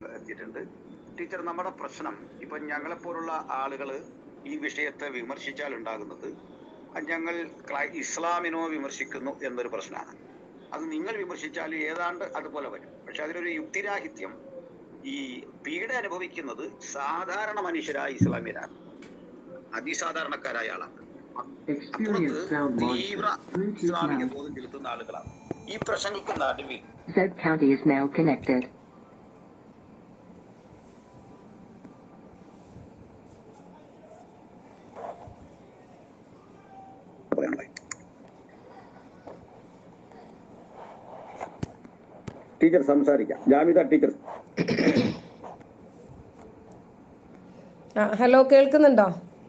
എത്തിയിട്ടുണ്ട്. ടീച്ചർ, നമ്മുടെ പ്രശ്നം ഇപ്പൊ ഞങ്ങളെപ്പോലുള്ള ആളുകൾ ഈ വിഷയത്തെ വിമർശിച്ചാൽ ഉണ്ടാകുന്നത് ഞങ്ങൾ ഇസ്ലാമിനോ വിമർശിക്കുന്നു എന്നൊരു പ്രശ്നമാണ്. അത് നിങ്ങൾ വിമർശിച്ചാൽ ഏതാണ്ട് അതുപോലെ വരും. പക്ഷെ അതിലൊരു യുക്തിരാഹിത്യം, ഈ പീഡ അനുഭവിക്കുന്നത് സാധാരണ മനുഷ്യരായ ഇസ്ലാമിയരാണ്, അതിസാധാരണക്കാരായ ആളാണ്. അപ്പുറത്ത് തീവ്ര ഇസ്ലാമിക ബോധം ചെലുത്തുന്ന ആളുകളാണ്. ഈ പ്രശ്നങ്ങൾക്ക് നടുവിൽ ടീച്ചർ സംസാരിക്കാം. ജാമിദ ടീച്ചർ. ഹലോ, കേൾക്കുന്നുണ്ടോ?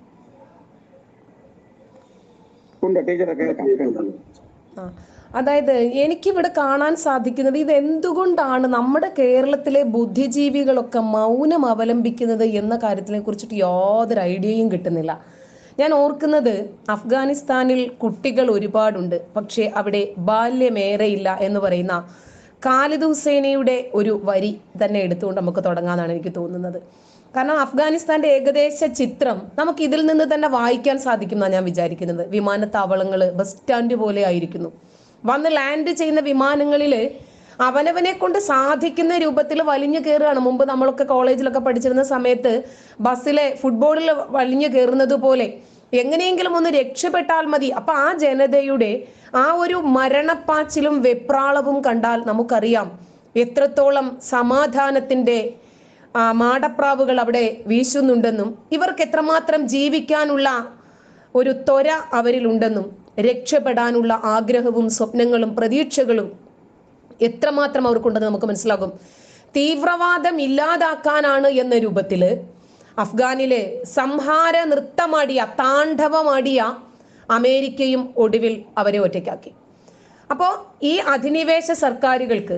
അതായത് എനിക്കിവിടെ കാണാൻ സാധിക്കുന്നത് ഇത് എന്തുകൊണ്ടാണ് നമ്മുടെ കേരളത്തിലെ ബുദ്ധിജീവികളൊക്കെ മൗനം അവലംബിക്കുന്നത് എന്ന കാര്യത്തിനെ കുറിച്ചിട്ട് യാതൊരു ഐഡിയയും കിട്ടുന്നില്ല. ഞാൻ ഓർക്കുന്നത് അഫ്ഗാനിസ്ഥാനിൽ കുട്ടികൾ ഒരുപാടുണ്ട്, പക്ഷെ അവിടെ ബാല്യമേറെയില്ല എന്ന് പറയുന്ന ഖാലിദ് ഹുസൈനയുടെ ഒരു വരി തന്നെ എടുത്തുകൊണ്ട് നമുക്ക് തുടങ്ങാനാണ് എനിക്ക് തോന്നുന്നത്. കാരണം അഫ്ഗാനിസ്ഥാന്റെ ഏകദേശ ചിത്രം നമുക്ക് ഇതിൽ നിന്ന് തന്നെ വായിക്കാൻ സാധിക്കുമെന്നാണ് ഞാൻ വിചാരിക്കുന്നത്. വിമാനത്താവളങ്ങൾ ബസ് സ്റ്റാൻഡ് പോലെ ആയിരിക്കുന്നു. വന്ന് ലാൻഡ് ചെയ്യുന്ന വിമാനങ്ങളിൽ അവനവനെ കൊണ്ട് സാധിക്കുന്ന രൂപത്തിൽ വലിഞ്ഞു കയറുകയാണ്. മുമ്പ് നമ്മളൊക്കെ കോളേജിലൊക്കെ പഠിച്ചിരുന്ന സമയത്ത് ബസ്സിലെ ഫുട്ബോളിൽ വലിഞ്ഞു കയറുന്നത് പോലെ എങ്ങനെയെങ്കിലും ഒന്ന് രക്ഷപ്പെട്ടാൽ മതി. അപ്പൊ ആ ജനതയുടെ ആ ഒരു മരണപ്പാച്ചിലും വെപ്രാളവും കണ്ടാൽ നമുക്കറിയാം എത്രത്തോളം സമാധാനത്തിന്റെ മാടപ്രാവുകൾ അവിടെ വീശുന്നുണ്ടെന്നും ഇവർക്ക് എത്രമാത്രം ജീവിക്കാനുള്ള ഒരു ത്വര അവരിലുണ്ടെന്നും രക്ഷപ്പെടാനുള്ള ആഗ്രഹവും സ്വപ്നങ്ങളും പ്രതീക്ഷകളും എത്രമാത്രം അവർക്കുണ്ടെന്ന് നമുക്ക് മനസ്സിലാകും. തീവ്രവാദം ഇല്ലാതാക്കാനാണ് എന്ന രൂപത്തില് അഫ്ഗാനിലെ സംഹാര നൃത്തമാടിയ താണ്ഡവമാടിയ അമേരിക്കയും ഒടുവിൽ അവരെ ഒറ്റയ്ക്കാക്കി. അപ്പോൾ ഈ അധിനിവേശ സർക്കാരുകൾക്ക്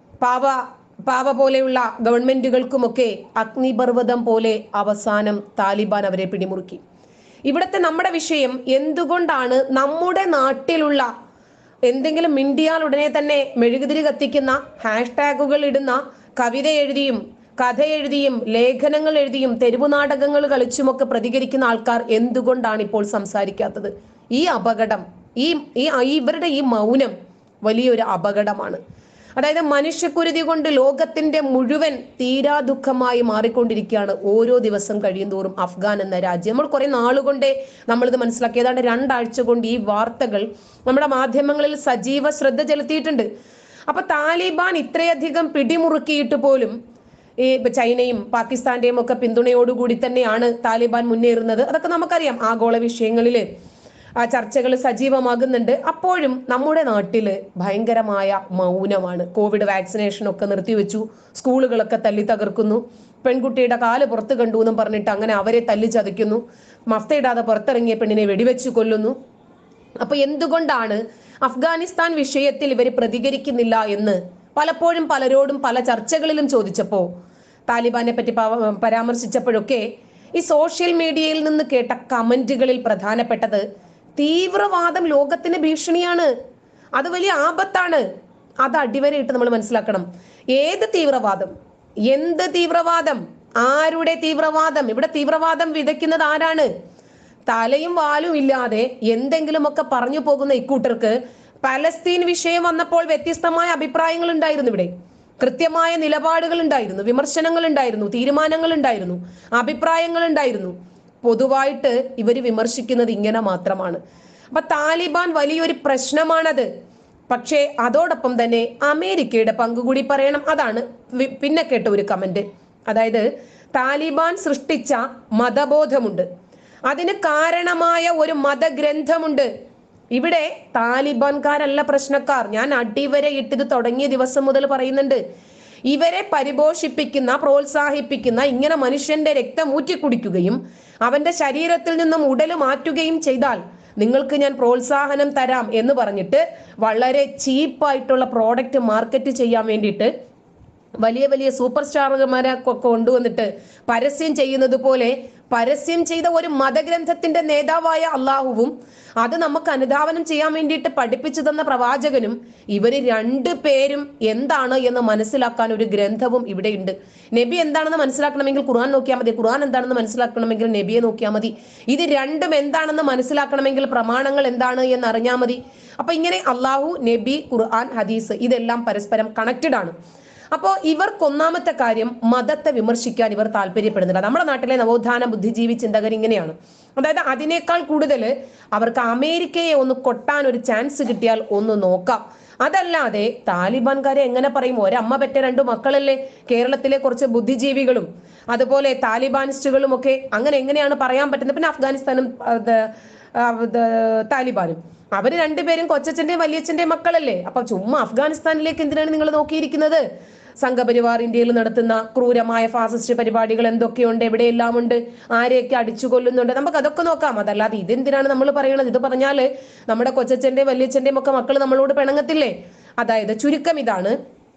പാവ പോലെയുള്ള ഗവൺമെന്റുകൾക്കുമൊക്കെ അഗ്നിപർവ്വതം പോലെ അവസാനം താലിബാൻ അവരെ പിടിമുറുക്കി. ഇവിടുത്തെ നമ്മുടെ വിഷയം എന്തുകൊണ്ടാണ് നമ്മുടെ നാട്ടിലുള്ള എന്തെങ്കിലും മിണ്ടിയാൽ ഉടനെ തന്നെ മെഴുകുതിരി കത്തിക്കുന്ന, ഹാഷ്ടാഗുകൾ ഇടുന്ന, കവിത എഴുതിയും കഥ എഴുതിയും ലേഖനങ്ങൾ എഴുതിയും തെരുവു നാടകങ്ങൾ കളിച്ചുമൊക്കെ പ്രതികരിക്കുന്ന ആൾക്കാർ എന്തുകൊണ്ടാണ് ഇപ്പോൾ സംസാരിക്കാത്തത്? ഈ അപകടം, ഇവരുടെ ഈ മൗനം വലിയൊരു അപകടമാണ്. അതായത് മനുഷ്യക്കുരുതി കൊണ്ട് ലോകത്തിന്റെ മുഴുവൻ തീരാ ദുഃഖമായി മാറിക്കൊണ്ടിരിക്കുകയാണ് ഓരോ ദിവസം കഴിയും തോറും അഫ്ഗാൻ എന്ന രാജ്യം. നമ്മൾ കുറെ നാളുകൊണ്ടേ നമ്മളിത് മനസ്സിലാക്കി. ഏതാണ്ട് 2 ആഴ്ച കൊണ്ട് ഈ വാർത്തകൾ നമ്മുടെ മാധ്യമങ്ങളിൽ സജീവ ശ്രദ്ധ ചെലുത്തിയിട്ടുണ്ട്. അപ്പൊ താലിബാൻ ഇത്രയധികം പിടിമുറുക്കിയിട്ട് പോലും ഈ ചൈനയും പാകിസ്ഥാന്റെയും ഒക്കെ പിന്തുണയോടുകൂടി തന്നെയാണ് താലിബാൻ മുന്നേറുന്നത്. അതൊക്കെ നമുക്കറിയാം. ആഗോള വിഷയങ്ങളിൽ ആ ചർച്ചകൾ സജീവമാകുന്നുണ്ട്. അപ്പോഴും നമ്മുടെ നാട്ടില് ഭയങ്കരമായ മൗനമാണ്. കോവിഡ് വാക്സിനേഷൻ ഒക്കെ നിർത്തിവെച്ചു, സ്കൂളുകളൊക്കെ തല്ലി തകർക്കുന്നു, പെൺകുട്ടിയുടെ കാല് പുറത്ത് കണ്ടു എന്നും പറഞ്ഞിട്ട് അങ്ങനെ അവരെ തല്ലി ചതയ്ക്കുന്നു, മഫ്തയിടാതെ പുറത്തിറങ്ങിയ പെണ്ണിനെ വെടിവെച്ച് കൊല്ലുന്നു. അപ്പൊ എന്തുകൊണ്ടാണ് അഫ്ഗാനിസ്ഥാൻ വിഷയത്തിൽ ഇവർ പ്രതികരിക്കുന്നില്ല എന്ന് പലപ്പോഴും പലരോടും പല ചർച്ചകളിലും ചോദിച്ചപ്പോ, താലിബാനെ പറ്റി പരാമർശിച്ചപ്പോഴൊക്കെ ഈ സോഷ്യൽ മീഡിയയിൽ നിന്ന് കേട്ട കമന്റുകളിൽ പ്രധാനപ്പെട്ടത് തീവ്രവാദം ലോകത്തിന് ഭീഷണിയാണ്, അത് വലിയ ആപത്താണ്. അത് അടിവരയിട്ട് നമ്മൾ മനസ്സിലാക്കണം. ഏത് തീവ്രവാദം? എന്ത് തീവ്രവാദം? ആരുടെ തീവ്രവാദം? ഇവിടെ തീവ്രവാദം വിതയ്ക്കുന്നത് ആരാണ്? തലയും വാലും ഇല്ലാതെ എന്തെങ്കിലുമൊക്കെ പറഞ്ഞു പോകുന്ന ഇക്കൂട്ടർക്ക് പലസ്തീൻ വിഷയം വന്നപ്പോൾ വ്യത്യസ്തമായ അഭിപ്രായങ്ങൾ ഉണ്ടായിരുന്നു. ഇവിടെ കൃത്യമായ നിലപാടുകൾ ഉണ്ടായിരുന്നു, വിമർശനങ്ങൾ ഉണ്ടായിരുന്നു, തീരുമാനങ്ങൾ ഉണ്ടായിരുന്നു, അഭിപ്രായങ്ങൾ ഉണ്ടായിരുന്നു. പൊതുവായിട്ട് ഇവര് വിമർശിക്കുന്നത് ഇങ്ങനെ മാത്രമാണ്. അപ്പൊ താലിബാൻ വലിയൊരു പ്രശ്നമാണത്. പക്ഷേ അതോടൊപ്പം തന്നെ അമേരിക്കയുടെ പങ്കുകൂടി പറയണം. അതാണ് പിന്നെ കേട്ട ഒരു കമന്റ്. അതായത് താലിബാൻ സൃഷ്ടിച്ച മതബോധമുണ്ട്, അതിന് കാരണമായ ഒരു മതഗ്രന്ഥമുണ്ട്. ഇവിടെ താലിബാൻകാരല്ല പ്രശ്നക്കാർ. ഞാൻ അടിവരെ ഇട്ടത് തുടങ്ങിയ ദിവസം മുതൽ പറയുന്നുണ്ട്. ഇവരെ പരിപോഷിപ്പിക്കുന്ന, പ്രോത്സാഹിപ്പിക്കുന്ന, ഇങ്ങനെ മനുഷ്യന്റെ രക്തം ഊറ്റിക്കുടിക്കുകയും അവന്റെ ശരീരത്തിൽ നിന്നും ഉടല് മാറ്റുകയും ചെയ്താൽ നിങ്ങൾക്ക് ഞാൻ പ്രോത്സാഹനം തരാം എന്ന് പറഞ്ഞിട്ട് വളരെ ചീപ്പായിട്ടുള്ള പ്രോഡക്റ്റ് മാർക്കറ്റ് ചെയ്യാൻ വേണ്ടിയിട്ട് വലിയ വലിയ സൂപ്പർ സ്റ്റാറുമാരെ കൊണ്ടുവന്നിട്ട് പരസ്യം ചെയ്യുന്നത് പോലെ പരസ്യം ചെയ്ത ഒരു മതഗ്രന്ഥത്തിന്റെ നേതാവായ അള്ളാഹുവും അത് നമുക്ക് അനുധാവനം ചെയ്യാൻ വേണ്ടിയിട്ട് പഠിപ്പിച്ചു തന്ന പ്രവാചകനും ഇവര് രണ്ടു പേരും എന്താണ് എന്ന് മനസ്സിലാക്കാൻ ഒരു ഗ്രന്ഥവും ഇവിടെയുണ്ട്. നബി എന്താണെന്ന് മനസ്സിലാക്കണമെങ്കിൽ ഖുർആൻ നോക്കിയാൽ മതി, ഖുർആൻ എന്താണെന്ന് മനസ്സിലാക്കണമെങ്കിൽ നബിയെ നോക്കിയാൽ മതി. ഇത് രണ്ടും എന്താണെന്ന് മനസ്സിലാക്കണമെങ്കിൽ പ്രമാണങ്ങൾ എന്താണ് എന്ന് അറിഞ്ഞാൽ മതി. അപ്പൊ ഇങ്ങനെ അള്ളാഹു, നബി, ഖുർആൻ, ഹദീസ് ഇതെല്ലാം പരസ്പരം കണക്റ്റഡ് ആണ്. അപ്പോൾ ഇവർക്ക് ഒന്നാമത്തെ കാര്യം മതത്തെ വിമർശിക്കാൻ ഇവർ താല്പര്യപ്പെടുന്നില്ല. നമ്മുടെ നാട്ടിലെ നവോത്ഥാന ബുദ്ധിജീവി ചിന്തകർ ഇങ്ങനെയാണ്. അതായത് അതിനേക്കാൾ കൂടുതൽ അവർക്ക് അമേരിക്കയെ ഒന്ന് കൊട്ടാൻ ഒരു ചാൻസ് കിട്ടിയാൽ ഒന്ന് നോക്കാം. അതല്ലാതെ താലിബാൻകാരെ എങ്ങനെ പറയും? ഒരമ്മ പെറ്റ രണ്ടു മക്കളല്ലേ കേരളത്തിലെ കുറച്ച് ബുദ്ധിജീവികളും അതുപോലെ താലിബാനിസ്റ്റുകളും ഒക്കെ. അങ്ങനെ എങ്ങനെയാണ് പറയാൻ പറ്റുന്നത്? പിന്നെ അഫ്ഗാനിസ്ഥാനും താലിബാനും അവര് രണ്ടുപേരും കൊച്ചച്ഛന്റെയും വലിയച്ഛന്റെയും മക്കളല്ലേ. അപ്പൊ ചുമ്മാ അഫ്ഗാനിസ്ഥാനിലേക്ക് എന്തിനാണ് നിങ്ങൾ നോക്കിയിരിക്കുന്നത്? സംഘപരിവാർ ഇന്ത്യയിൽ നടത്തുന്ന ക്രൂരമായ ഫാസിസ്റ്റ് പരിപാടികൾ എന്തൊക്കെയുണ്ട്, എവിടെയെല്ലാം ഉണ്ട്, ആരെയൊക്കെ അടിച്ചു കൊല്ലുന്നുണ്ട്, നമുക്ക് അതൊക്കെ നോക്കാം. അതല്ലാതെ ഇതെന്തിനാണ് നമ്മൾ പറയണത്? ഇത് പറഞ്ഞാല് നമ്മുടെ കൊച്ചച്ഛന്റെയും വലിയച്ഛന്റെയും ഒക്കെ മക്കൾ നമ്മളോട് പിണങ്ങത്തില്ലേ? അതായത് ചുരുക്കം ഇതാണ്,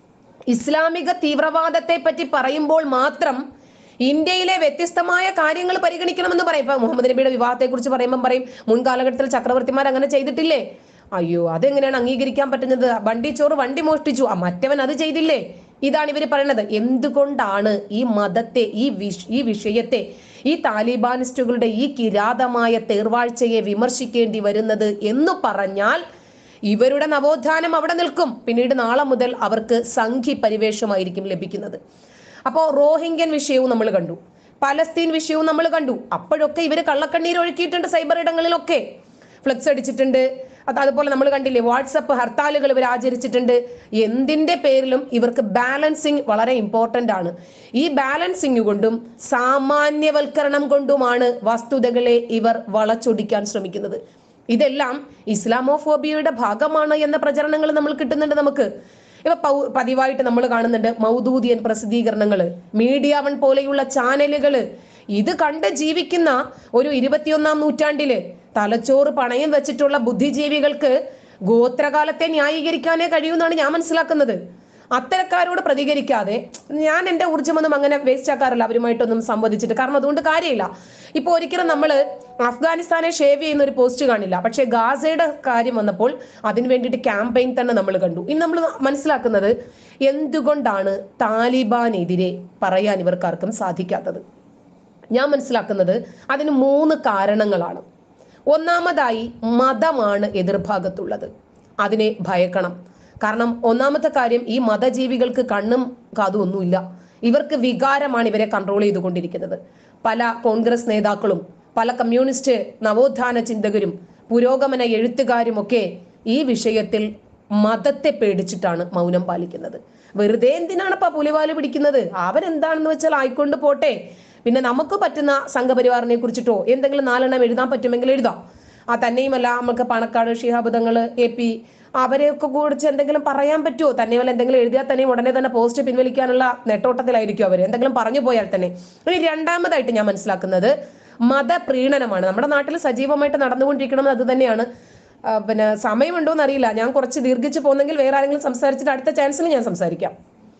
ഇസ്ലാമിക തീവ്രവാദത്തെ പറ്റി പറയുമ്പോൾ മാത്രം ഇന്ത്യയിലെ വ്യത്യസ്തമായ കാര്യങ്ങൾ പരിഗണിക്കണമെന്ന് പറയും. ഇപ്പൊ മുഹമ്മദ് നബിയുടെ വിവാഹത്തെ കുറിച്ച് പറയുമ്പോൾ പറയും മുൻകാലഘട്ടത്തിൽ ചക്രവർത്തിമാർ അങ്ങനെ ചെയ്തിട്ടില്ലേ. അയ്യോ, അതെങ്ങനെയാണ് അംഗീകരിക്കാൻ പറ്റുന്നത്? വണ്ടിച്ചോറ് വണ്ടി മോഷ്ടിച്ചു, മറ്റവൻ അത് ചെയ്തില്ലേ? ഇതാണ് ഇവർ പറയുന്നത്. എന്തുകൊണ്ടാണ് ഈ മതത്തെ, ഈ വിഷയത്തെ, ഈ താലിബാനിസ്റ്റുകളുടെ ഈ കിരാതമായ തേർവാഴ്ചയെ വിമർശിക്കേണ്ടി വരുന്നത് എന്ന് പറഞ്ഞാൽ ഇവരുടെ നവോത്ഥാനം അവിടെ നിൽക്കും. പിന്നീട് നാളെ മുതൽ അവർക്ക് സംഘി പരിവേഷമായിരിക്കും ലഭിക്കുന്നത്. അപ്പോൾ റോഹിംഗ്യൻ വിഷയവും നമ്മൾ കണ്ടു, പലസ്തീൻ വിഷയവും നമ്മൾ കണ്ടു. അപ്പോഴൊക്കെ ഇവര് കള്ളക്കണ്ണീർ ഒഴുക്കിയിട്ടുണ്ട്, സൈബർ ഇടങ്ങളിലൊക്കെ ഫ്ലെക്സ് അടിച്ചിട്ടുണ്ട്. അതുപോലെ നമ്മൾ കണ്ടില്ലേ, വാട്സപ്പ് ഹർത്താലുകൾ ഇവർ ആചരിച്ചിട്ടുണ്ട്. എന്തിന്റെ പേരിലും ഇവർക്ക് ബാലൻസിങ് വളരെ ഇമ്പോർട്ടന്റ് ആണ്. ഈ ബാലൻസിങ് കൊണ്ടും സാമാന്യവൽക്കരണം കൊണ്ടുമാണ് വസ്തുതകളെ ഇവർ വളച്ചൊടിക്കാൻ ശ്രമിക്കുന്നത്. ഇതെല്ലാം ഇസ്ലാമോഫോബിയയുടെ ഭാഗമാണ് എന്ന പ്രചരണങ്ങൾ നമ്മൾ കിട്ടുന്നുണ്ട് നമുക്ക്. ഇപ്പൊ പതിവായിട്ട് നമ്മൾ കാണുന്നുണ്ട് മൗദൂദിയൻ പ്രസിദ്ധീകരണങ്ങള്, മീഡിയ വൺ പോലെയുള്ള ചാനലുകള്. ഇത് കണ്ട് ജീവിക്കുന്ന ഒരു 21-ാം നൂറ്റാണ്ടില് തലച്ചോറ് പണയം വെച്ചിട്ടുള്ള ബുദ്ധിജീവികൾക്ക് ഗോത്രകാലത്തെ ന്യായീകരിക്കാനേ കഴിയുമെന്നാണ് ഞാൻ മനസ്സിലാക്കുന്നത്. അത്തരക്കാരോട് പ്രതികരിക്കാതെ ഞാൻ എന്റെ ഊർജ്ജമൊന്നും അങ്ങനെ വേസ്റ്റ് ആക്കാറില്ല അവരുമായിട്ടൊന്നും സംവദിച്ചിട്ട്. കാരണം അതുകൊണ്ട് കാര്യമില്ല. ഇപ്പൊ ഒരിക്കലും നമ്മൾ അഫ്ഗാനിസ്ഥാനെ ഷേവ് ചെയ്യുന്ന ഒരു പോസ്റ്റ് കാണില്ല. പക്ഷെ ഗാസയുടെ കാര്യം വന്നപ്പോൾ അതിന് വേണ്ടിയിട്ട് ക്യാമ്പയിൻ തന്നെ നമ്മൾ കണ്ടു. ഇനി നമ്മൾ മനസ്സിലാക്കുന്നത് എന്തുകൊണ്ടാണ് താലിബാനെതിരെ പറയാൻ ഇവർക്കാർക്കും സാധിക്കാത്തത്. ഞാൻ മനസ്സിലാക്കുന്നത് അതിന് 3 കാരണങ്ങളാണ്. ഒന്നാമതായി മതമാണ് എതിർഭാഗത്തുള്ളത്, അതിനെ ഭയക്കണം. കാരണം ഒന്നാമത്തെ കാര്യം, ഈ മതജീവികൾക്ക് കണ്ണും കാതും ഒന്നുമില്ല. ഇവർക്ക് വികാരമാണ് ഇവരെ കൺട്രോൾ ചെയ്തുകൊണ്ടിരിക്കുന്നത്. പല കോൺഗ്രസ് നേതാക്കളും പല കമ്മ്യൂണിസ്റ്റ് നവോത്ഥാന ചിന്തകരും പുരോഗമന എഴുത്തുകാരും ഒക്കെ ഈ വിഷയത്തിൽ മതത്തെ പേടിച്ചിട്ടാണ് മൗനം പാലിക്കുന്നത്. വെറുതെ എന്തിനാണപ്പാ പുലിവാല് പിടിക്കുന്നത്? അവരെന്താണെന്ന് വെച്ചാൽ ആയിക്കൊണ്ട് പോട്ടെ. പിന്നെ നമുക്ക് പറ്റുന്ന സംഘപരിവാറിനെ കുറിച്ചിട്ടോ എന്തെങ്കിലും 4 എണ്ണം എഴുതാൻ പറ്റുമെങ്കിൽ എഴുതാം. തന്നെയുമല്ല നമുക്ക് പണക്കാട്, ശിഹാബ് തങ്ങൾ, AP അവരെയൊക്കെ കുറിച്ച് എന്തെങ്കിലും പറയാൻ പറ്റുമോ? തന്നെയുമല്ല എന്തെങ്കിലും എഴുതിയാൽ തന്നെ ഉടനെ തന്നെ പോസ്റ്റ് പിൻവലിക്കാനുള്ള നെട്ടോട്ടത്തിലായിരിക്കും അവർ, എന്തെങ്കിലും പറഞ്ഞു പോയാൽ തന്നെ. ഇനി രണ്ടാമതായിട്ട് ഞാൻ മനസ്സിലാക്കുന്നത് മതപ്രീണനമാണ്. നമ്മുടെ നാട്ടിൽ സജീവമായിട്ട് നടന്നുകൊണ്ടിരിക്കണം. അത് തന്നെയാണ്. പിന്നെ സമയമുണ്ടോന്ന് അറിയില്ല, ഞാൻ കുറച്ച് ദീർഘിച്ചു പോകുന്നെങ്കിൽ വേറെ ആരെങ്കിലും സംസാരിച്ചിട്ട് അടുത്ത ചാൻസിൽ ഞാൻ സംസാരിക്കാം.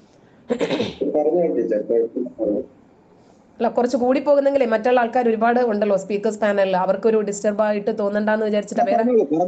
അല്ല, കുറച്ച് കൂടി പോകുന്നെങ്കിലേ മറ്റുള്ള ആൾക്കാർ ഒരുപാട് ഉണ്ടല്ലോ സ്പീക്കേഴ്സ് പാനലിൽ, അവർക്കൊരു ഡിസ്റ്റർബ് ആയിട്ട് തോന്നണ്ടെന്ന് വിചാരിച്ചിട്ട് വേറെ.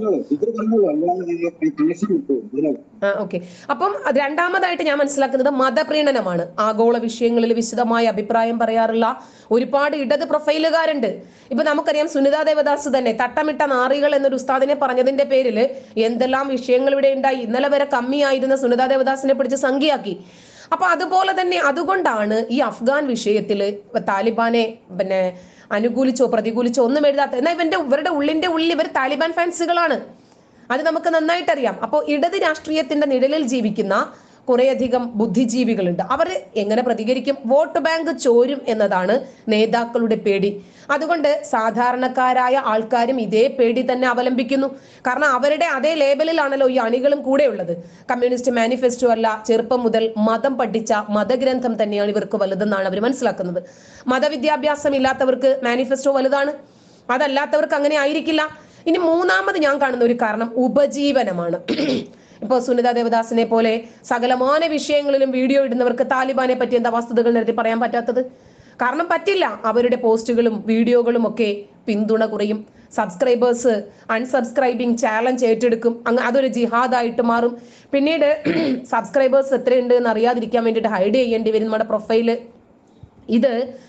ഓക്കെ. അപ്പം രണ്ടാമതായിട്ട് ഞാൻ മനസ്സിലാക്കുന്നത് മതപ്രീണനമാണ്. ആഗോള വിഷയങ്ങളിൽ വിശദമായ അഭിപ്രായം പറയാറുള്ള ഒരുപാട് ഇടത് പ്രൊഫൈലുകാരുണ്ട്. ഇപ്പൊ നമുക്കറിയാം സുനിത ദേവദാസ് തന്നെ തട്ടമിട്ട നാറികൾ എന്നൊരു ഉസ്താദിനെ പറഞ്ഞതിന്റെ പേരിൽ എന്തെല്ലാം വിഷയങ്ങൾ ഇവിടെ ഉണ്ടായി. ഇന്നലെ വരെ കമ്മിയായിരുന്ന സുനിത ദേവദാസിനെ പിടിച്ച് സംഖ്യയാക്കി. അപ്പൊ അതുപോലെ തന്നെ അതുകൊണ്ടാണ് ഈ അഫ്ഗാൻ വിഷയത്തില് താലിബാനെ അനുകൂലിച്ചോ പ്രതികൂലിച്ചോ ഒന്നും എഴുതാത്ത. എന്നാൽ ഇവരുടെ ഉള്ളിന്റെ ഉള്ളിൽ ഇവർ താലിബാൻ ഫാൻസുകളാണ്, അത് നമുക്ക് നന്നായിട്ടറിയാം. അപ്പോൾ ഇടത് രാഷ്ട്രീയത്തിന്റെ നിഴലിൽ ജീവിക്കുന്ന കുറേയധികം ബുദ്ധിജീവികളുണ്ട്. അവർ എങ്ങനെ പ്രതികരിക്കും? വോട്ട് ബാങ്ക് ചോരും എന്നതാണ് നേതാക്കളുടെ പേടി. അതുകൊണ്ട് സാധാരണക്കാരായ ആൾക്കാരും ഇതേ പേടി തന്നെ അവലംബിക്കുന്നു. കാരണം അവരുടെ അതേ ലേബലിലാണല്ലോ ഈ അണികളും കൂടെ ഉള്ളത്. കമ്മ്യൂണിസ്റ്റ് മാനിഫെസ്റ്റോ അല്ല, ചെറുപ്പം മുതൽ മതം പഠിച്ച മതഗ്രന്ഥം തന്നെയാണ് ഇവർക്ക് വലുതെന്നാണ് അവർ മനസ്സിലാക്കുന്നത്. മതവിദ്യാഭ്യാസം ഇല്ലാത്തവർക്ക് മാനിഫെസ്റ്റോ വലുതാണ്, അതല്ലാത്തവർക്ക് അങ്ങനെ ആയിരിക്കില്ല. ഇനി മൂന്നാമത് ഞാൻ കാണുന്ന ഒരു കാരണം ഉപജീവനമാണ്. ഇപ്പൊ സുനിത ദേവദാസിനെ പോലെ സകലമാന വിഷയങ്ങളിലും വീഡിയോ ഇടുന്നവർക്ക് താലിബാനെ പറ്റി എന്താ വസ്തുതകൾ നിരത്തി പറയാൻ പറ്റാത്തത്? കാരണം പറ്റില്ല. അവരുടെ പോസ്റ്റുകളും വീഡിയോകളും ഒക്കെ പിന്തുണ കുറയും. സബ്സ്ക്രൈബേഴ്സ് അൺസബ്സ്ക്രൈബിങ് ചാലഞ്ച് ഏറ്റെടുക്കും. അതൊരു ജിഹാദായിട്ട് മാറും. പിന്നീട് സബ്സ്ക്രൈബേഴ്സ് എത്രയുണ്ട് എന്ന് അറിയാതിരിക്കാൻ വേണ്ടിയിട്ട് ഹൈഡ് ചെയ്യേണ്ടി വരും നമ്മുടെ പ്രൊഫൈല്. ഇത്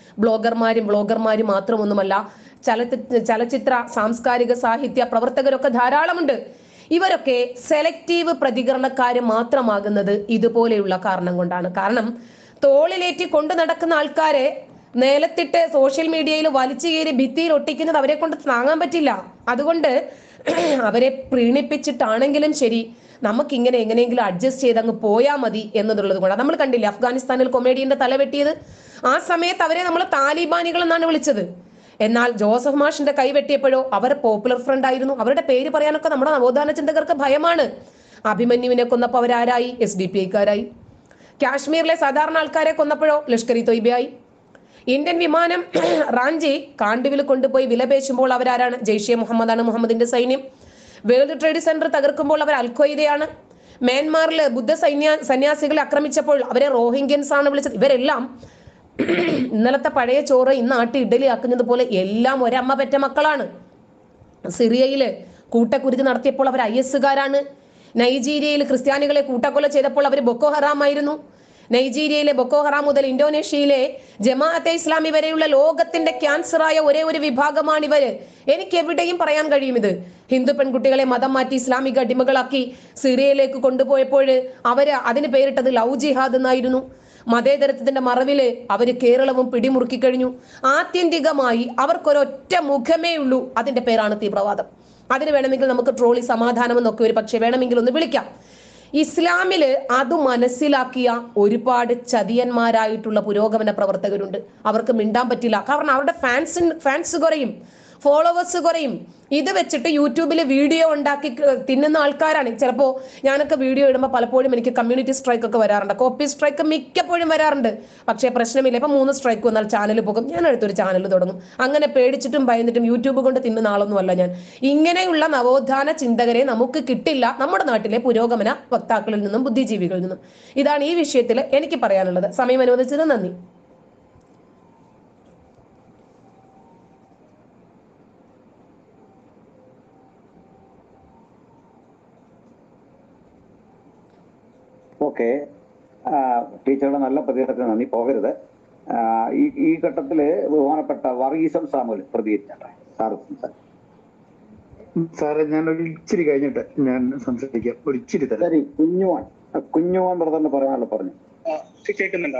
ബ്ലോഗർമാരും മാത്രമൊന്നുമല്ല, ചലച്ചിത്ര സാംസ്കാരിക സാഹിത്യ പ്രവർത്തകരൊക്കെ ധാരാളമുണ്ട്. ഇവരൊക്കെ സെലക്റ്റീവ് പ്രതികരണക്കാര് മാത്രമാകുന്നത് ഇതുപോലെയുള്ള കാരണം കൊണ്ടാണ്. കാരണം തോളിലേറ്റി കൊണ്ടു നടക്കുന്ന ആൾക്കാരെ നിലത്തിട്ട് സോഷ്യൽ മീഡിയയിൽ വലിച്ചു കയറി ഭിത്തിയിൽ ഒട്ടിക്കുന്നത് അവരെ കൊണ്ട് താങ്ങാൻ പറ്റില്ല. അതുകൊണ്ട് അവരെ പ്രീണിപ്പിച്ചിട്ടാണെങ്കിലും ശരി, നമുക്കിങ്ങനെ എങ്ങനെയെങ്കിലും അഡ്ജസ്റ്റ് ചെയ്ത് അങ്ങ് പോയാൽ മതി എന്നതുള്ളത് കൊണ്ടാണ്. നമ്മൾ കണ്ടില്ലേ അഫ്ഗാനിസ്ഥാനിൽ കൊമേഡിയന്റെ തല വെട്ടിയത്? ആ സമയത്ത് അവരെ നമ്മൾ താലിബാനികൾ എന്നാണ് വിളിച്ചത്. എന്നാൽ ജോസഫ് മാഷിന്റെ കൈ വെട്ടിയപ്പോഴോ അവർ പോപ്പുലർ ഫ്രണ്ട് ആയിരുന്നു. അവരുടെ പേര് പറയാനൊക്കെ നമ്മുടെ നവോത്ഥാന ചിന്തകർക്ക് ഭയമാണ്. അഭിമന്യുവിനെ കൊന്നപ്പോൾ അവരാരായി? SDPIക്കാരായി. കാശ്മീരിലെ സാധാരണ ആൾക്കാരെ കൊന്നപ്പോഴോ ലഷ്കർ ഇ തൊയ്ബയായി. ഇന്ത്യൻ വിമാനം റാഞ്ചി കാണ്ടുവിൽ കൊണ്ടുപോയി വിലപേശുമ്പോൾ അവരാരാണ്? ജെയ്ഷെ മുഹമ്മദാണ്, മുഹമ്മദിന്റെ സൈന്യം. വേൾഡ് ട്രേഡ് സെന്റർ തകർക്കുമ്പോൾ അവർ അൽഖ്വയ്ദയാണ്. മ്യാൻമാറിൽ ബുദ്ധ സന്യാസികളെ ആക്രമിച്ചപ്പോൾ അവരെ റോഹിംഗ്യൻസ് ആണ് വിളിച്ചത്. ഇവരെല്ലാം ഇന്നലത്തെ പഴയ ചോറ് ഇന്ന് ആട്ടി ഇഡലി ആക്കുന്നത് പോലെ എല്ലാം ഒരമ്മ പെറ്റ മക്കളാണ്. സിറിയയില് കൂട്ടക്കുരുതി നടത്തിയപ്പോൾ അവർ IS-കാരാണ്. നൈജീരിയയിൽ ക്രിസ്ത്യാനികളെ കൂട്ടക്കൊല ചെയ്തപ്പോൾ അവർ ബൊക്കോ ഹറാം ആയിരുന്നു. നൈജീരിയയിലെ ബൊക്കോ ഹറാം മുതൽ ഇന്തോനേഷ്യയിലെ ജമാഅത്തെ ഇസ്ലാമി വരെയുള്ള ലോകത്തിന്റെ ക്യാൻസറായ ഒരേ ഒരു വിഭാഗമാണ് ഇവര്. എനിക്ക് എവിടെയും പറയാൻ കഴിയും ഇത്. ഹിന്ദു പെൺകുട്ടികളെ മതം മാറ്റി ഇസ്ലാമിക അടിമകളാക്കി സിറിയയിലേക്ക് കൊണ്ടുപോയപ്പോൾ അവര് അതിന് പേരിട്ടത് ലവ് ജിഹാദ് എന്നായിരുന്നു. മതേതരത്വത്തിന്റെ മറവില് അവര് കേരളവും പിടിമുറുക്കി കഴിഞ്ഞു. ആത്യന്തികമായി അവർക്കൊരൊറ്റ മുഖമേ ഉള്ളൂ, അതിന്റെ പേരാണ് തീവ്രവാദം. അതിന് വേണമെങ്കിൽ നമുക്ക് ട്രോളി സമാധാനം എന്നൊക്കെ ഒരു പക്ഷേ വേണമെങ്കിൽ ഒന്ന് വിളിക്കാം. ഇസ്ലാമില് അത് മനസ്സിലാക്കിയ ഒരുപാട് ചതിയന്മാരായിട്ടുള്ള പുരോഗമന പ്രവർത്തകരുണ്ട്. അവർക്ക് മിണ്ടാൻ പറ്റില്ല. കാരണം അവരുടെ ഫാൻസ് കുറയും, ഫോളോവേഴ്സ് കുറയും. ഇത് വെച്ചിട്ട് യൂട്യൂബിൽ വീഡിയോ ഉണ്ടാക്കി തിന്നുന്ന ആൾക്കാരാണ്. ചിലപ്പോൾ ഞാനൊക്കെ വീഡിയോ ഇടുമ്പോൾ പലപ്പോഴും എനിക്ക് കമ്മ്യൂണിറ്റി സ്ട്രൈക്ക് ഒക്കെ വരാറുണ്ട്, കോപ്പി സ്ട്രൈക്ക് മിക്കപ്പോഴും വരാറുണ്ട്. പക്ഷേ പ്രശ്നമില്ല, ഇപ്പം 3 സ്ട്രൈക്ക് വന്നാൽ ചാനൽ പോകും, ഞാൻ അടുത്തൊരു ചാനൽ തുടങ്ങും. അങ്ങനെ പേടിച്ചിട്ടും ഭയന്നിട്ടും യൂട്യൂബ് കൊണ്ട് തിന്നുന്ന ആളൊന്നുമല്ല ഞാൻ. ഇങ്ങനെയുള്ള നവോത്ഥാന ചിന്തകരെ നമുക്ക് കിട്ടില്ല നമ്മുടെ നാട്ടിലെ പുരോഗമന വക്താക്കളിൽ നിന്നും ബുദ്ധിജീവികളിൽ നിന്നും. ഇതാണ് ഈ വിഷയത്തിൽ എനിക്ക് പറയാനുള്ളത്. സമയം അനുവദിച്ചത് നന്ദി. ഓക്കെ, ടീച്ചറുടെ നല്ല പ്രതികരണത്തിന് നന്ദി. പോകരുത്. ഈ ഘട്ടത്തില് ബഹുമാനപ്പെട്ട വർഗീസം സാമുൽ പ്രതികരിച്ചേ സാറേ, ഞാൻ ഒരു ഇച്ചിരി കഴിഞ്ഞിട്ട് ഞാൻ സംസാരിക്കാം. ഒരു ഇച്ചിരി തരാം. ശരി, കുഞ്ഞുവാൻ ബ്രദറിന് പറയാനുള്ള പറഞ്ഞു. കേൾക്കുന്നുണ്ടോ?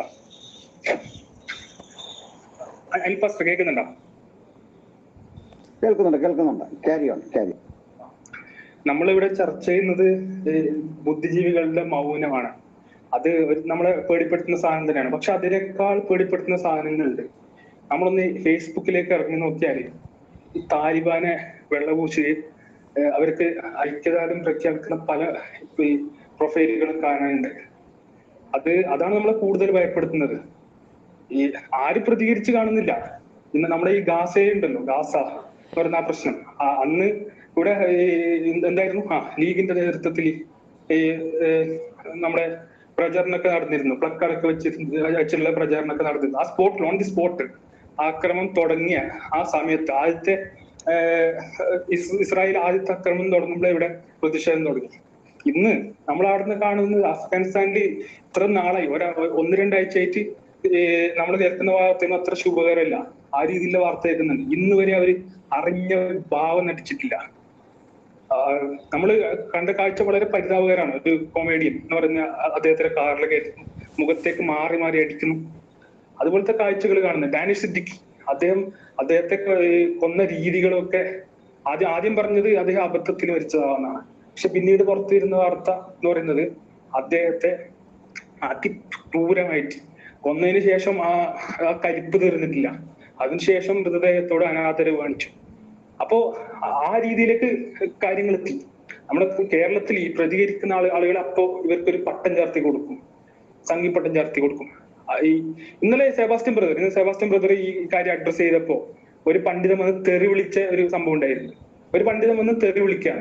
കേൾക്കുന്നുണ്ടോ? കേൾക്കുന്നുണ്ട്. Carry on. നമ്മളിവിടെ ചർച്ച ചെയ്യുന്നത് ബുദ്ധിജീവികളുടെ മൗനമാണ്. അത് നമ്മളെ പേടിപ്പെടുത്തുന്ന സാധനം തന്നെയാണ്. പക്ഷെ അതിനേക്കാൾ പേടിപ്പെടുത്തുന്ന സാധനങ്ങളുണ്ട്. നമ്മളൊന്ന് ഫേസ്ബുക്കിലേക്ക് ഇറങ്ങി നോക്കിയാൽ ഈ താലിബാനെ വെള്ളപൂശി അവർക്ക് ഐക്യദാർഢ്യം പ്രഖ്യാപിക്കുന്ന പല പ്രൊഫൈലുകളും കാണാനുണ്ട്. അതാണ് നമ്മളെ കൂടുതൽ ഭയപ്പെടുത്തുന്നത്. ഈ ആര് പ്രതികരിച്ച് കാണുന്നില്ല. ഇന്ന് നമ്മുടെ ഈ ഗാസയുണ്ടല്ലോ, ഗാസ എന്ന് പറയുന്ന ആ പ്രശ്നം, അന്ന് ഇവിടെ എന്തായിരുന്നു, ലീഗിന്റെ നേതൃത്വത്തിൽ ഈ നമ്മുടെ പ്രചാരണമൊക്കെ നടന്നിരുന്നു. പ്ലക്കാർഡൊക്കെ വെച്ചിട്ടുള്ള പ്രചാരണമൊക്കെ നടന്നിരുന്നു. ആ സ്പോട്ടിൽ, ഓൺ ദി സ്പോട്ട് ആക്രമണം തുടങ്ങിയ ആ സമയത്ത് ആദ്യത്തെ ഇസ്രായേൽ ആദ്യത്തെ ആക്രമണം തുടങ്ങുമ്പോൾ ഇവിടെ പ്രതിഷേധം തുടങ്ങി. ഇന്ന് നമ്മൾ അവിടുന്ന് കാണുന്നത് അഫ്ഗാനിസ്ഥാനിൽ ഇത്ര നാളായി, 1-2 ആഴ്ചയായിട്ട് നമ്മൾ കേൾക്കുന്ന ഭാഗത്തൊന്നും അത്ര ശുഭകരമല്ല. ആ രീതിയിലുള്ള വാർത്ത കേൾക്കുന്നുണ്ട്. ഇന്ന് വരെ അവര് അറിഞ്ഞ ഭാവം നടിച്ചിട്ടില്ല. നമ്മൾ കണ്ട കാഴ്ച വളരെ പരിതാപകരമാണ്. ഒരു കൊമേഡിയൻ എന്ന് പറയുന്ന അദ്ദേഹത്തിന്റെ കാറിലൊക്കെ മുഖത്തേക്ക് മാറി മാറി അടിക്കുന്നു. അതുപോലത്തെ കാഴ്ചകൾ കാണുന്നത്. ഡാനിഷ് സിദ്ദിഖി അദ്ദേഹത്തെ കൊന്ന രീതികളൊക്കെ ആദ്യം പറഞ്ഞത് അദ്ദേഹം അബദ്ധത്തിന് മരിച്ചതാണെന്നാണ്. പക്ഷെ പിന്നീട് പുറത്തു വരുന്ന വാർത്ത എന്ന് പറയുന്നത് അദ്ദേഹത്തെ അതിക്രൂരമായിട്ട് കൊന്നതിന് ശേഷം ആ കരിപ്പ് തീർന്നിട്ടില്ല. അതിനുശേഷം മൃതദേഹത്തോട് അനാദരവ് കാണിച്ചു. അപ്പോ ആ രീതിയിലേക്ക് കാര്യങ്ങൾ എത്തി. നമ്മുടെ കേരളത്തിൽ ഈ പ്രതികരിക്കുന്ന ആളുകൾ അപ്പോ ഇവർക്കൊരു പട്ടം ചാർത്തി കൊടുക്കും, സംഘിപ്പട്ടം ചാർത്തി കൊടുക്കും. ഇന്നലെ സെബാസ്റ്റ്യൻ ബ്രദർ ഈ കാര്യം അഡ്രസ് ചെയ്തപ്പോ ഒരു പണ്ഡിതൻ വന്ന് തെറി വിളിച്ച ഒരു സംഭവം ഉണ്ടായിരുന്നു. ഒരു പണ്ഡിതൻ വന്ന് തെറി വിളിക്കുകയാണ്.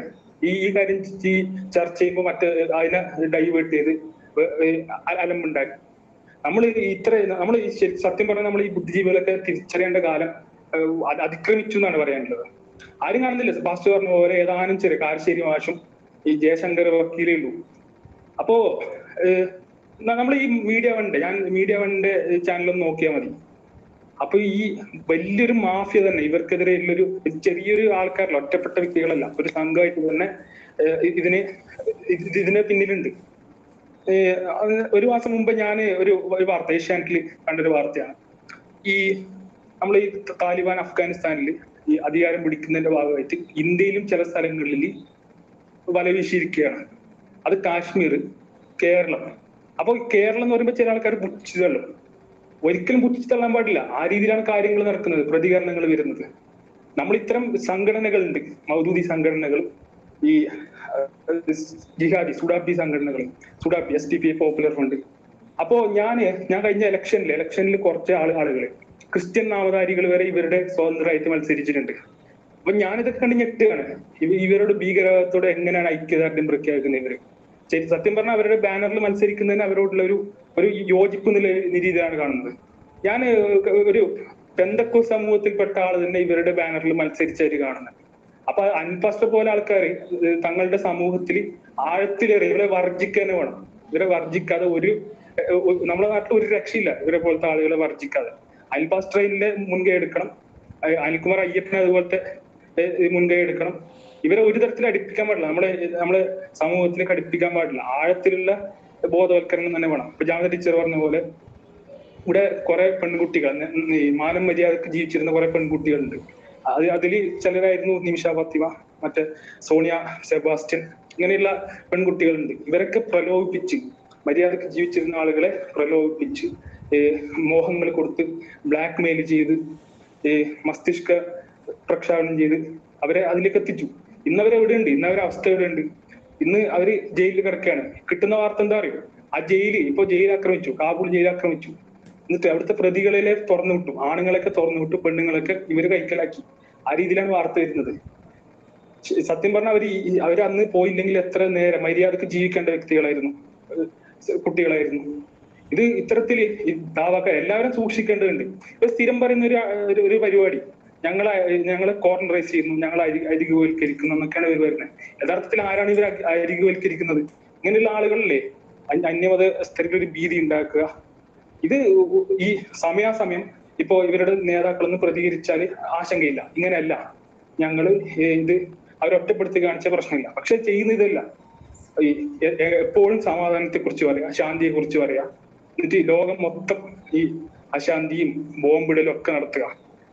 ഈ കാര്യം ചർച്ച ചെയ്യുമ്പോൾ അതിനെ ഡൈവേർട്ട് ചെയ്ത് അലമ്പുണ്ടാക്കി. നമ്മൾ സത്യം പറഞ്ഞാൽ നമ്മൾ ഈ ബുദ്ധിജീവികളൊക്കെ തിരിച്ചറിയേണ്ട കാലം അതിക്രമിച്ചു എന്നാണ് പറയാനുള്ളത്. ആരും കാണുന്നില്ല. പാസ്റ്റർ പറഞ്ഞ പോലെ ഏതാനും ചെറിയ കാരശ്ശേരി മാഷും ഈ ജയശങ്കർ വക്കീലേ ഉള്ളൂ. അപ്പോ നമ്മൾ ഈ ഞാൻ മീഡിയ വണ്ണിന്റെ ചാനലൊന്ന് നോക്കിയാൽ മതി. അപ്പൊ ഈ വലിയൊരു മാഫിയ തന്നെ ഇവർക്കെതിരെ ഉള്ളൊരു ചെറിയൊരു ആൾക്കാരല്ല, ഒറ്റപ്പെട്ട വ്യക്തികളല്ല, ഒരു സംഘമായിട്ട് തന്നെ ഇതിന് പിന്നിലുണ്ട്. ഒരു മാസം മുമ്പ് ഞാൻ ഒരു വാർത്ത ഏഷ്യാനെറ്റിൽ കണ്ടൊരു വാർത്തയാണ്. നമ്മൾ ഈ താലിബാൻ അഫ്ഗാനിസ്ഥാനിൽ ഈ അധികാരം പിടിക്കുന്നതിന്റെ ഭാഗമായിട്ട് ഇന്ത്യയിലും ചില സ്ഥലങ്ങളിൽ വലവീശിയിരിക്കുകയാണ്. അത് കാശ്മീർ, കേരളം. അപ്പൊ കേരളം എന്ന് പറയുമ്പോൾ ചില ആൾക്കാർ പുച്ഛിച്ചു തള്ളും. ഒരിക്കലും പുച്ഛിച്ചു തള്ളാൻ പാടില്ല. ആ രീതിയിലാണ് കാര്യങ്ങൾ നടക്കുന്നത്, പ്രതികരണങ്ങൾ വരുന്നത്. നമ്മൾ ഇത്തരം സംഘടനകളുണ്ട്, മൗദൂദി സംഘടനകൾ, ഈ ജിഹാദി സുഡാപ്പി സംഘടനകൾ, സുഡാപ്പി SDPI പോപ്പുലർ ഫ്രണ്ട്. അപ്പോ ഞാൻ കഴിഞ്ഞ ഇലക്ഷനിൽ കുറച്ച് ആളുകൾ ക്രിസ്ത്യൻ നാമധാരികൾ വരെ ഇവരുടെ സ്വതന്ത്രമായിട്ട് മത്സരിച്ചിട്ടുണ്ട്. അപ്പൊ ഞാനിതൊക്കെ കണ്ട് ഞെട്ടുകയാണ്. ഇവരുടെ ഭീകരവാദത്തോടെ എങ്ങനെയാണ് ഐക്യദാർഢ്യം പ്രഖ്യാപിക്കുന്നത് ഇവര്? സത്യം പറഞ്ഞാൽ അവരുടെ ബാനറിൽ മത്സരിക്കുന്നതിന് അവരോടുള്ള ഒരു യോജിപ്പ് രീതിയിലാണ് കാണുന്നത്. ഞാൻ ഒരു പെന്തക്കോസ്ത് സമൂഹത്തിൽപ്പെട്ട ആൾ തന്നെ ഇവരുടെ ബാനറിൽ മത്സരിച്ചായിട്ട് കാണുന്നത്. അപ്പൊ അൻപാസ്റ്റർ പോലെ ആൾക്കാർ തങ്ങളുടെ സമൂഹത്തിൽ ആഴത്തിലേറെ ഇവരെ വർജിക്കാൻ വേണം. ഇവരെ വർജിക്കാതെ നമ്മുടെ നാട്ടിൽ ഒരു രക്ഷയില്ല ഇവരെ പോലത്തെ ആളുകളെ വർജിക്കാതെ. അൽപാസ്റ്ററിന്റെ മുൻകൈ എടുക്കണം, അനിൽകുമാർ അയ്യപ്പനെ അതുപോലത്തെ മുൻകൈ എടുക്കണം. ഇവരെ ഒരു തരത്തിൽ അടുപ്പിക്കാൻ പാടില്ല, നമ്മളെ സമൂഹത്തിലേക്ക് അടുപ്പിക്കാൻ പാടില്ല. ആഴത്തിലുള്ള ബോധവൽക്കരണം തന്നെ വേണം. ഇപ്പൊ ജാമിദ ടീച്ചർ പറഞ്ഞ പോലെ ഇവിടെ കുറെ പെൺകുട്ടികൾ, മാനം മര്യാദക്ക് ജീവിച്ചിരുന്ന കുറെ പെൺകുട്ടികളുണ്ട്. അതിൽ ചിലരായിരുന്നു നിമിഷ ഫാത്തിമ, മറ്റേ സോണിയ സെബാസ്റ്റ്യൻ, ഇങ്ങനെയുള്ള പെൺകുട്ടികളുണ്ട്. ഇവരൊക്കെ പ്രലോഭിപ്പിച്ച്, മര്യാദക്ക് ജീവിച്ചിരുന്ന ആളുകളെ പ്രലോഭിപ്പിച്ച് മോഹങ്ങൾ കൊടുത്ത് ബ്ലാക്ക് മെയിൽ ചെയ്ത് മസ്തിഷ്ക പ്രക്ഷാളനം ചെയ്ത് അവരെ അതിലേക്ക് എത്തിച്ചു. ഇന്നവരെ എവിടെയുണ്ട്? ഇന്നവരെ അവസ്ഥ എവിടെയുണ്ട്? ഇന്ന് അവര് ജയിലിൽ കിടക്കുകയാണ്. കിട്ടുന്ന വാർത്ത എന്താ അറിയോ? ആ ജയിൽ ആക്രമിച്ചു, കാബൂൾ ജയിൽ ആക്രമിച്ചു. എന്നിട്ട് അവിടുത്തെ പ്രതികളെ തുറന്നു വിട്ടു, ആണുങ്ങളൊക്കെ തുറന്നു വിട്ടു, പെണ്ണുങ്ങളൊക്കെ ഇവര് കൈക്കലാക്കി. ആ രീതിയിലാണ് വാർത്ത വരുന്നത്. സത്യം പറഞ്ഞാൽ അവര് അന്ന് പോയില്ലെങ്കിൽ എത്ര നേരം മര്യാദക്ക് ജീവിക്കേണ്ട വ്യക്തികളായിരുന്നു, കുട്ടികളായിരുന്നു. ഇത് ഇത്തരത്തിൽ എല്ലാവരും സൂക്ഷിക്കേണ്ടതുണ്ട്. ഇപ്പൊ സ്ഥിരം പറയുന്ന ഒരു പരിപാടി, ഞങ്ങളെ കോർണറൈസ് ചെയ്യുന്നു, ഞങ്ങൾ അരികുവൽക്കരിക്കുന്നു എന്നൊക്കെയാണ് ഇവർ വരുന്നത്. യഥാർത്ഥത്തിൽ ആരാണ് ഇവർ അരികുവൽക്കരിക്കുന്നത്? ഇങ്ങനെയുള്ള ആളുകളല്ലേ അന്യമതസ്ഥർക്ക് ഒരു ഭീതി ഉണ്ടാക്കുക. ഇത് ഈ സമയാസമയം ഇപ്പോ ഇവരുടെ നേതാക്കളൊന്ന് പ്രതികരിച്ചാൽ ആശങ്കയില്ല. ഇങ്ങനെയല്ല, ഇത് അവരൊറ്റപ്പെടുത്തി കാണിച്ച പ്രശ്നമില്ല. പക്ഷെ ചെയ്യുന്ന ഇതല്ല. എപ്പോഴും സമാധാനത്തെ കുറിച്ച് പറയാ, ശാന്തിയെ കുറിച്ച് പറയാ, എന്നിട്ട് ലോകം മൊത്തം ഈ അശാന്തിയും ബോംബിടലും ഒക്കെ നടത്തുക.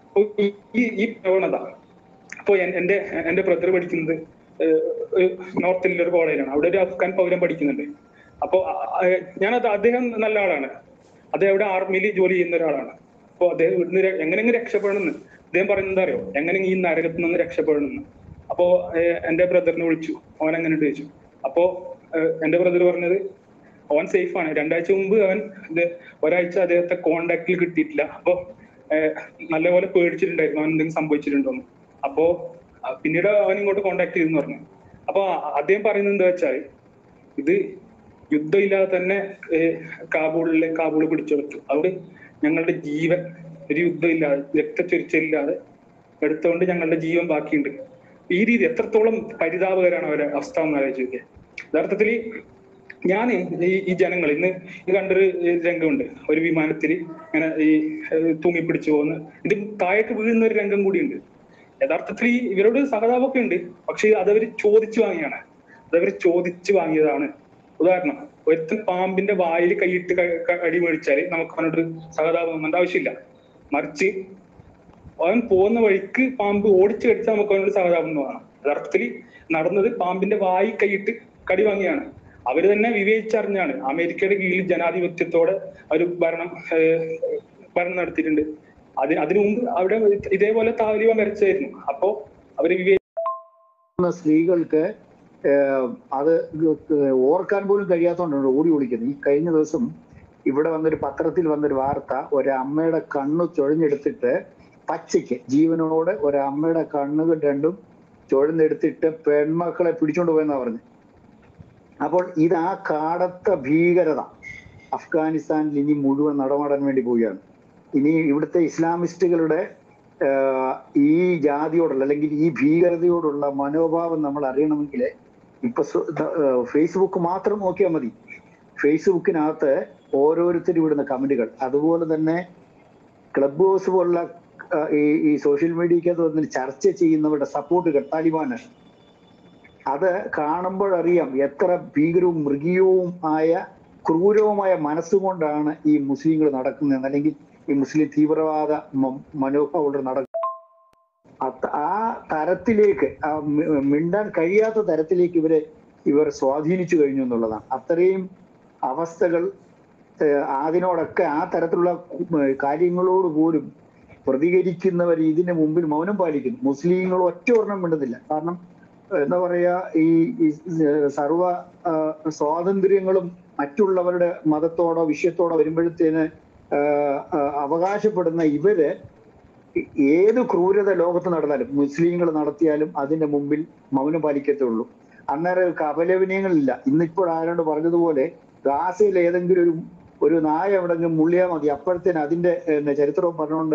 ഈ പ്രവണത ഇപ്പൊ എന്റെ ബ്രദർ പഠിക്കുന്നത് നോർത്തിലുള്ള ഒരു കോളേജിലാണ്. അവിടെ ഒരു അഫ്ഗാൻ പൗരൻ പഠിക്കുന്നുണ്ട്. അപ്പൊ അദ്ദേഹം നല്ല ആളാണ്. അദ്ദേഹം അവിടെ ആർമിയിൽ ജോലി ചെയ്യുന്ന ഒരാളാണ്. അപ്പൊ അദ്ദേഹം ഇവിടുന്ന് എങ്ങനെയെങ്കിലും രക്ഷപ്പെടണമെന്ന് അദ്ദേഹം പറയുന്നത് എന്താ അറിയോ? എങ്ങനെയെങ്കിലും ഈ നരകത്തിൽ നിന്ന് രക്ഷപ്പെടണമെന്ന്. അപ്പോ എന്റെ ബ്രദറിനെ വിളിച്ചു, അവൻ എങ്ങനെ ചോദിച്ചു. അപ്പോ എന്റെ ബ്രദർ പറഞ്ഞത് അവൻ സേഫ് ആണ്. 2 ആഴ്ച മുമ്പ് ഒരാഴ്ച അദ്ദേഹത്തെ കോണ്ടാക്റ്റിൽ കിട്ടിയിട്ടില്ല. അപ്പൊ നല്ലപോലെ പേടിച്ചിട്ടുണ്ടായിരുന്നു, അവൻ എന്തെങ്കിലും സംഭവിച്ചിട്ടുണ്ടോന്ന്. അപ്പോ പിന്നീട് അവൻ ഇങ്ങോട്ട് കോണ്ടാക്ട് ചെയ്തെന്ന് പറഞ്ഞു. അപ്പൊ അദ്ദേഹം പറയുന്നത് എന്താ വെച്ചാൽ, ഇത് യുദ്ധമില്ലാതെ തന്നെ കാബൂൾ പിടിച്ചെടുത്തു. അവിടെ ഞങ്ങളുടെ ജീവൻ, ഒരു യുദ്ധമില്ലാതെ രക്തച്ചൊരിച്ചില്ലാതെ എടുത്തുകൊണ്ട് ഞങ്ങളുടെ ജീവൻ ബാക്കിയുണ്ട്. ഈ രീതി എത്രത്തോളം പരിതാപകരമാണ് അവരുടെ അവസ്ഥ എന്ന് ആലോചിക്കുക. യഥാർത്ഥത്തിൽ ഞാൻ ഈ ജനങ്ങൾ ഇന്ന് കണ്ടൊരു രംഗമുണ്ട്. ഒരു വിമാനത്തിൽ ഇങ്ങനെ തൂങ്ങിപ്പിടിച്ചു പോകുന്ന, ഇത് താഴേക്ക് വീഴുന്ന ഒരു രംഗം കൂടിയുണ്ട്. യഥാർത്ഥത്തിൽ ഇവരോട് സഹതാപമൊക്കെ ഉണ്ട്, പക്ഷെ അതവർ ചോദിച്ചു വാങ്ങിയതാണ്. ഉദാഹരണം, ഒരുത്തൻ പാമ്പിന്റെ വായിൽ കൈയിട്ട് അടി മേടിച്ചാല് നമുക്ക് അവനോട് സഹതാപം തോന്നേണ്ട ആവശ്യമില്ല. മറിച്ച് അവൻ പോകുന്ന വഴിക്ക് പാമ്പ് ഓടിച്ചു കടിച്ചാൽ നമുക്ക് അവനോട് സഹതാപം തോന്നണം. യഥാർത്ഥത്തിൽ നടന്നത് പാമ്പിന്റെ വായി കൈയിട്ട് കടി വാങ്ങിയാണ്. അവര് തന്നെ വിവേചിച്ചറിഞ്ഞാണ് അമേരിക്കയുടെ കീഴിൽ ജനാധിപത്യത്തോടെ ഒരു ഭരണം നടത്തിയിട്ടുണ്ട്. അതിനു മുമ്പ് അവിടെ ഇതേപോലെ താലിബാൻ വരച്ചായിരുന്നു. അപ്പോ അവര് സ്ത്രീകൾക്ക് അത് ഓർക്കാൻ പോലും കഴിയാത്തതുകൊണ്ടാണ് ഓടി വിളിക്കുന്നത്. ഈ കഴിഞ്ഞ ദിവസം ഇവിടെ പത്രത്തിൽ വന്നൊരു വാർത്ത, ഒരമ്മയുടെ കണ്ണു ചൊഴഞ്ഞെടുത്തിട്ട് പച്ചയ്ക്ക് ജീവനോടെ ഒരമ്മയുടെ കണ്ണുകൾ രണ്ടും ചുഴന്നെടുത്തിട്ട് പെൺമക്കളെ പിടിച്ചോണ്ട് പോയെന്നാ പറഞ്ഞു. അപ്പോൾ ഇത് ആ കാടത്ത ഭീകരത അഫ്ഗാനിസ്ഥാനിൽ ഇനി മുഴുവൻ നടമാടാൻ വേണ്ടി പോവുകയാണ്. ഇനി ഇവിടുത്തെ ഇസ്ലാമിസ്റ്റുകളുടെ ഈ ജാതിയോടുള്ള അല്ലെങ്കിൽ ഈ ഭീകരതയോടുള്ള മനോഭാവം നമ്മൾ അറിയണമെങ്കിൽ ഇപ്പൊ ഫേസ്ബുക്ക് മാത്രം നോക്കിയാൽ മതി. ഫേസ്ബുക്കിനകത്ത് ഓരോരുത്തരും ഇടുന്ന കമന്റുകൾ, അതുപോലെ തന്നെ ക്ലബ് ഹൗസ് പോലുള്ള ഈ സോഷ്യൽ മീഡിയക്കകത്ത് വന്ന് ചർച്ച ചെയ്യുന്നവരുടെ സപ്പോർട്ടുകൾ, താലിബാന്, അത് കാണുമ്പോഴറിയാം എത്ര ഭീകരവും മൃഗീയവും ആയ ക്രൂരവുമായ മനസ്സുകൊണ്ടാണ് ഈ മുസ്ലിങ്ങൾ നടക്കുന്നത്, അല്ലെങ്കിൽ ഈ മുസ്ലിം തീവ്രവാദ മനോഭാവം നടക്കുന്നത്. ആ തരത്തിലേക്ക് മിണ്ടാൻ കഴിയാത്ത തരത്തിലേക്ക് ഇവർ സ്വാധീനിച്ചു കഴിഞ്ഞു എന്നുള്ളതാണ്. അത്രയും അവസ്ഥകൾ അതിനോടൊക്കെ ആ തരത്തിലുള്ള കാര്യങ്ങളോട് പോലും പ്രതികരിക്കുന്നവർ ഇതിന് മുമ്പിൽ മൗനം പാലിക്കുന്നു. മുസ്ലിങ്ങൾ ഒറ്റ ഒരെണ്ണം മിണ്ടുന്നില്ല. കാരണം എന്താ പറയാ, ഈ സർവ സ്വാതന്ത്ര്യങ്ങളും മറ്റുള്ളവരുടെ മതത്തോടോ വിഷയത്തോടോ വരുമ്പോഴത്തേന് അവകാശപ്പെടുന്ന ഇവര് ഏത് ക്രൂരത ലോകത്ത് നടന്നാലും മുസ്ലിങ്ങൾ നടത്തിയാലും അതിന്റെ മുമ്പിൽ മൗനം പാലിക്കത്തേ ഉള്ളൂ. അന്നേരം അപലപനീയങ്ങളില്ല. ഇന്നിപ്പോൾ ആരോട് പറഞ്ഞതുപോലെ ഗാസയിൽ ഏതെങ്കിലും ഒരു നായ എവിടെങ്കിലും മുള്ളിയാൽ മതി, അപ്പോഴത്തേന് അതിന്റെ ചരിത്രവും പറഞ്ഞുകൊണ്ട്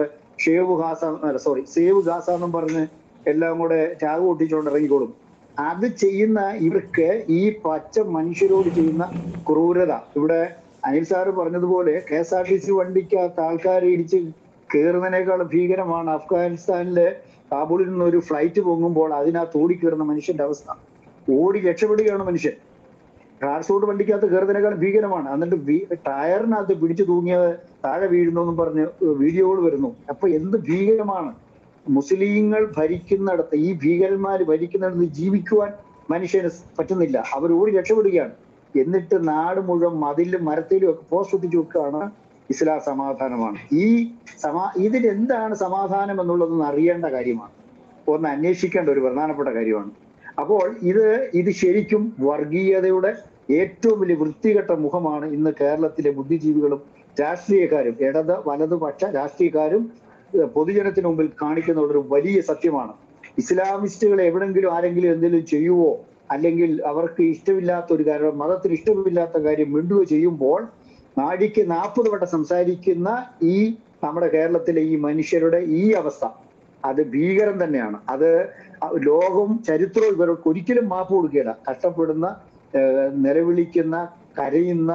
സേവ് ഗാസ എന്നും പറഞ്ഞ് എല്ലാം കൂടെ ടാഗ് പൊട്ടിച്ചുകൊണ്ട് ഇറങ്ങിക്കോളും. അത് ചെയ്യുന്ന ഇവർക്ക് ഈ പച്ച മനുഷ്യരോട് ചെയ്യുന്ന ക്രൂരത, ഇവിടെ അനിൽ സാറ് പറഞ്ഞതുപോലെ KSRTC വണ്ടിക്കകത്ത് ആൾക്കാരെ ഇടിച്ച് കയറുന്നതിനേക്കാൾ ഭീകരമാണ് അഫ്ഗാനിസ്ഥാനിലെ കാബൂളിൽ നിന്ന് ഒരു ഫ്ലൈറ്റ് പൊങ്ങുമ്പോൾ അതിനകത്ത് ഓടിക്കയറുന്ന മനുഷ്യന്റെ അവസ്ഥ. ഓടി രക്ഷപ്പെടുകയാണ് മനുഷ്യൻ. ട്രാൻസ്പോർട്ട് വണ്ടിക്കകത്ത് കയറുന്നതിനേക്കാൾ ഭീകരമാണ്. എന്നിട്ട് ടയറിനകത്ത് പിടിച്ചു തൂങ്ങിയത് താഴെ വീഴുന്നു എന്നും പറഞ്ഞ് വീഡിയോകൾ വരുന്നു. അപ്പൊ എന്ത് ഭീകരമാണ്. മുസ്ലിങ്ങൾ ഭരിക്കുന്നിടത്ത്, ഈ ഭീകരന്മാർ ഭരിക്കുന്നിടത്ത് ജീവിക്കുവാൻ മനുഷ്യന് പറ്റുന്നില്ല. അവർ ഓടി രക്ഷപ്പെടുകയാണ്. എന്നിട്ട് നാട് മുഴുവൻ മതിലും മരത്തിലും ഒക്കെ പോസ്റ്റ് ഒട്ടിച്ചു വെക്കുകയാണ് ഇസ്ലാം സമാധാനമാണ്. ഇതിലെന്താണ് സമാധാനം എന്നുള്ളതൊന്ന് അറിയേണ്ട കാര്യമാണ്, ഒന്ന് അന്വേഷിക്കേണ്ട ഒരു പ്രധാനപ്പെട്ട കാര്യമാണ്. അപ്പോൾ ഇത് ശരിക്കും വർഗീയതയുടെ ഏറ്റവും വലിയ വൃത്തികെട്ട മുഖമാണ് ഇന്ന് കേരളത്തിലെ ബുദ്ധിജീവികളും രാഷ്ട്രീയക്കാരും, ഇടത് വലതുപക്ഷ രാഷ്ട്രീയക്കാരും പൊതുജനത്തിന് മുമ്പിൽ കാണിക്കുന്ന ഒരു വലിയ സത്യമാണ്. ഇസ്ലാമിസ്റ്റുകൾ എവിടെങ്കിലും ആരെങ്കിലും എന്തെങ്കിലും ചെയ്യുവോ, അല്ലെങ്കിൽ അവർക്ക് ഇഷ്ടമില്ലാത്ത ഒരു കാര്യം, മതത്തിന് ഇഷ്ടമില്ലാത്ത കാര്യം മിണ്ടുകയോ ചെയ്യുമ്പോൾ നാടിക്ക് 40 വട്ടം സംസാരിക്കുന്ന ഈ നമ്മുടെ കേരളത്തിലെ ഈ മനുഷ്യരുടെ ഈ അവസ്ഥ, അത് ഭീകരം തന്നെയാണ്. അത് ലോകവും ചരിത്രവും ഇവർക്ക് ഒരിക്കലും മാപ്പ് കൊടുക്കുകയില്ല. കഷ്ടപ്പെടുന്ന, നിലവിളിക്കുന്ന, കരയുന്ന,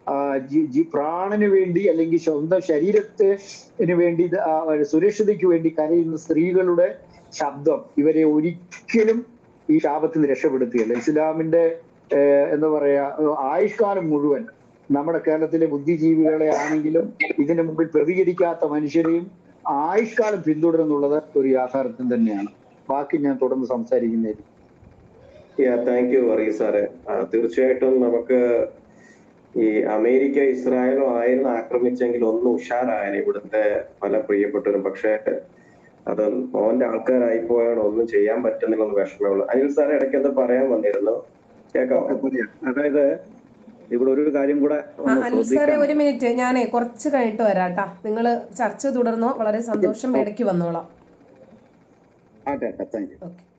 പ്രാണന് വേണ്ടി അല്ലെങ്കിൽ സ്വന്തം ശരീരത്തിന് വേണ്ടി സുരക്ഷിതയ്ക്ക് വേണ്ടി കരയുന്ന സ്ത്രീകളുടെ ശബ്ദം ഇവരെ ഒരിക്കലും ഈ ശാപത്തിൽ നിന്ന് രക്ഷപ്പെടുത്തുകയില്ല. ഇസ്ലാമിന്റെ എന്താ പറയാ ആയുഷ്കാലം മുഴുവൻ നമ്മുടെ കേരളത്തിലെ ബുദ്ധിജീവികളെ ആണെങ്കിലും ഇതിന് മുമ്പിൽ പ്രതികരിക്കാത്ത മനുഷ്യരെയും ആയുഷ്കാലം പിന്തുടരുന്നുള്ളത് ഒരു യാഥാർത്ഥ്യം തന്നെയാണ്. ബാക്കി ഞാൻ തുടർന്ന് സംസാരിക്കുന്നതായിരിക്കും. താങ്ക് യു വറീസ് സാറെ. തീർച്ചയായിട്ടും നമുക്ക് ഈ അമേരിക്ക ഇസ്രായേലും ആയിരുന്നു ആക്രമിച്ചെങ്കിൽ ഒന്ന് ഉഷാറായാലും ഇവിടുത്തെ പല പ്രിയപ്പെട്ടവരും. പക്ഷെ അത് ഓന്റെ ആൾക്കാരായി പോയാണ്, ഒന്നും ചെയ്യാൻ പറ്റുന്നില്ലെന്ന് വിഷമമുള്ളൂ. അനിൽ സാറെ ഇടയ്ക്ക് എന്താ പറയാൻ വന്നിരുന്നു, കേൾക്കാമോ? അതായത് ഇവിടെ ഒരു കാര്യം കൂടെ അനിൽ സാറെ ഒരു മിനിറ്റ്, ഞാനേ കുറച്ച് കഴിഞ്ഞിട്ട് വരാട്ടാ. നിങ്ങള് ചർച്ച തുടർന്നോ, വളരെ സന്തോഷം. ഇടയ്ക്ക് വന്നോളാം. Thank you. ഓക്കെ.